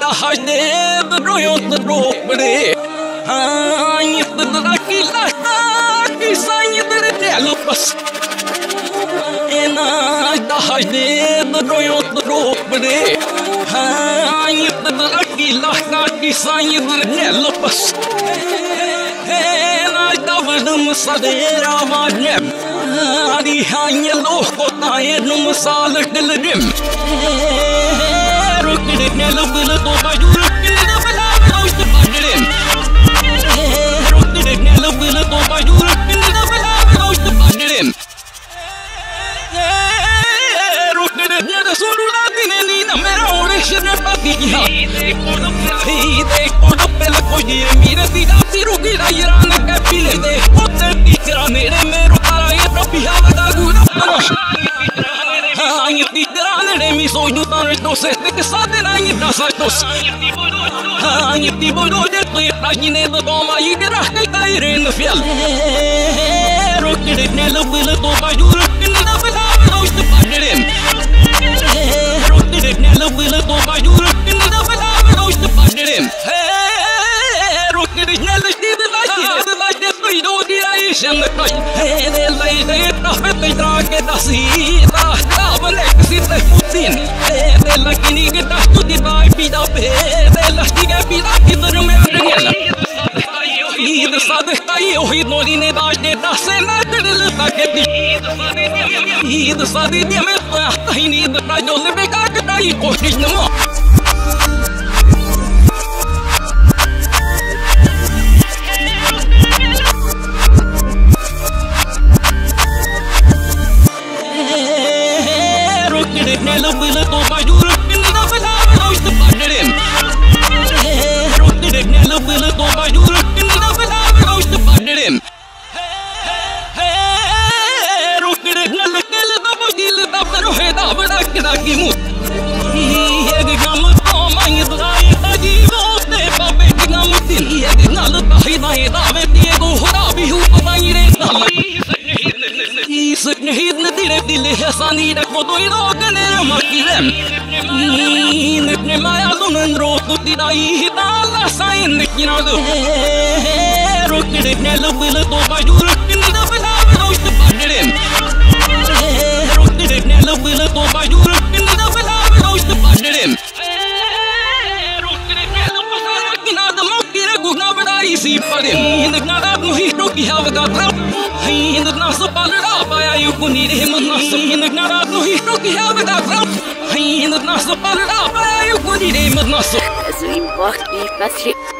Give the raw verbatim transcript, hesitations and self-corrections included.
hajde brojot drobne Ai tădra kila ki sanyi dere lupas Ena da hajde brojot drobne Ai tădra kila ki sanyi dere lupas Ena da vădăm sadera magnem Ari hanye lohkota ernum salak dilrim Rukidit ne lubul to bajur kila bala oist padrim Rukidit ne lubul to bajur kila bala oist padrim Rukidit ne da surula dineni na mera oreshne patiya Hide kodo pela koji mira tira tirugila irana kapile de hotel tira mere mero taraye propia da gura Ai titrane de mi soy du tan estos este que sate na ni das estos Ai ti bodo de tu rajine de toma y de rasca caire en fiel Rokide ne lubul to bajur kinda bala oist padrim Rokide ne lubul to bajur kinda bala oist padrim Rokide ne lishti de lashti de lashti tu do di ai shen kai de lai de ta fet tra ke tasita Sita putin, de la kini que tas tu di bai pida pe, de la stiga pida que dorme regela. Y de sabe kai o hit no dine das de das na de la que di. Y de sabe de me ta ni de ta yo le beka que ta y koshis no mo. Ne lubul to bajur kinda bala oist padrim Rukidit ne lubul to bajur kinda bala oist padrim Rukidit ne lukil da bajil da pero he da bada kida ki mut Ye gam to mai dai da jivo te pape gam tin ye nal ta hi dai da ve tie go hora bi hu bai re sal Isne hidne dire dile hasani da kodoi do gane makirem Nipne maya dunen rotu tidai hitala sain nikinagu Rukidit ne lubul to bajur kinda bala oist padrim Rukidit ne lubul to bajur kinda bala oist padrim Rukidit ne lubul kinda mokire guna bada isi padrim Indna da nu hito ki havga trap Indna so palra paya yu kuni re manna Indna da nu hito ki havga trap Indna so palra paya yu kuni re manna As we walk, we must